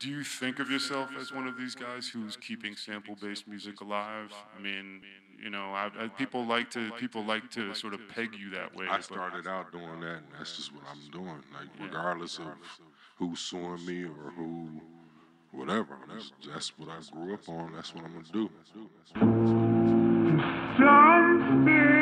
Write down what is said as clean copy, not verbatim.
Do you think of yourself as one of these guys who's keeping sample-based music alive? I mean, people like to sort of peg you that way, I but started out doing that, and that's just what I'm doing. Like, yeah. regardless of who's suing me or who, whatever. That's what I grew up on. That's what I'm gonna do. Something